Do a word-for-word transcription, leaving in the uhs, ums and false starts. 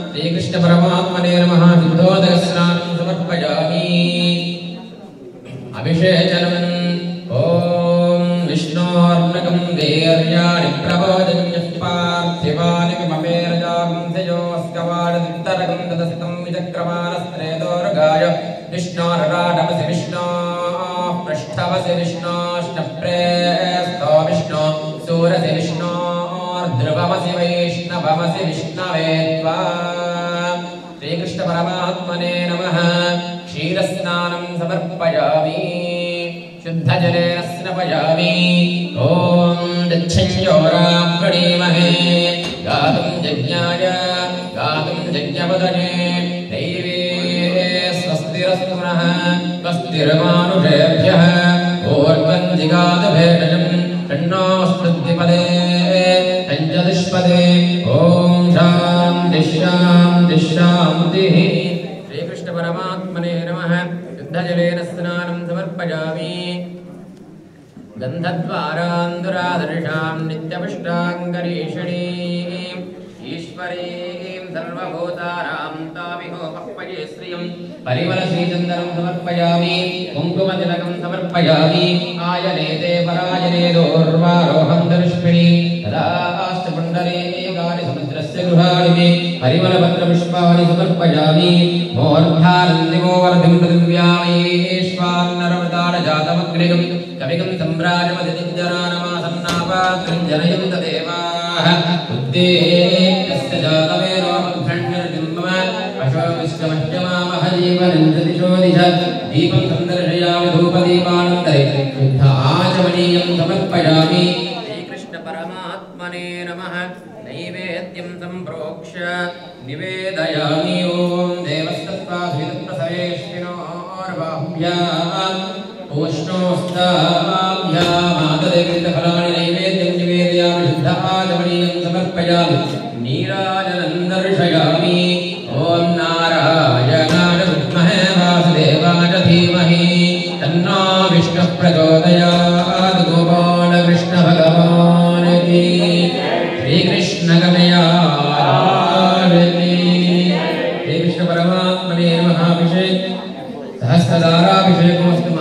श्रीकृष्ण परमात्मने नमः शुद्धोदकस्नानं समर्पयामि अभिषेचनम् ओम विष्णोर्नकं वीर्याणि प्रबोधन्यः पार्थिवानि किममेरजागुंसयोऽस्कवाडदित्तरकं ददसितं विचक्रमानस्त्रेदोर्गाय विष्णोरराडमसि विष्णोः पृष्ठवसि विष्णोष्णप्रेस्तो विष्णो सूरसि विष्णोर्ध्रुवमसि वैष्णवमसि विष्णवे त्वा श्रीकृष्ण परमात्मने नमः क्षीरस्नानं समर्पयामि शुद्धजलेन स्नपयामि ओम दक्षिण्योरां प्रणीमहे गातुं यज्ञाय गातुं यज्ञपदये दैवे स्वस्तिरस्तु नः स्वस्तिर्मानुषेभ्यः ऊर्ध्वं जिगातभेषजं तन्नोऽस्तुद्विपदे तञ्जदिष्पदे ओम शान्तिः शान्तिः शान्तिः श्रीकृष्ण परमात्मने नमः शुद्धजलेन स्नानं समर्पयामि गन्धद्वारान्दुरादर्शां नित्यपुष्टाङ्गरीषणीं ईश्वरीं सर्वभूतानां तामिहोपक्वये श्रियं परिमलश्रीचन्दनं समर्पयामि कुङ्कुमतिलकं समर्पयामि आयनेते परायने दोर्वारोहं दर्ष्मिणि तदाष्टपुण्डरीकानि समुद्रस्य गृहाणि मे परिमलपत्रपुष्पाणि समर्पयामि मोर्धानन्दिमोवर्धिं पृथिव्यामयेष्वान्नरमृतानजातमग्निगं कविगं सम्राजमतिजरानमासन्नापात्रं जनयन्त देवाः उद्देश्य जातमेनोमघण्यर्बिम्बम अशोकस्यमह्यमामहजीवनं दिशो दिश दीपं सन्दर्शयामि धूपदीपानन्तरे शुद्ध आचमनीयं समर्पयामि श्रीकृष्ण परमात्मने नमः नैवेद्यं सम्प्रोक्ष्य निवेदयामि ॐ देवस्तत्त्वाभिप्रसवेष्विनोर्बाहुभ्याम् ओष्णोस्ताभ्यामाददेवफलानि नैवेद्यं निवेदयामि शुद्ध आचमनीयं समर्पयामि नीराजनं दर्शयामि ॐ नारायणाय विद्महे वासुदेवाय धीमहि तन्नो विष्णुः प्रचोदयात् गोपालकृष्ण भगवान् की श्रीकृष्ण कलयात् श्रीकृष्ण परमात्मने नमः। अभिषेक सहस्रधाराभिषेकोऽस्तु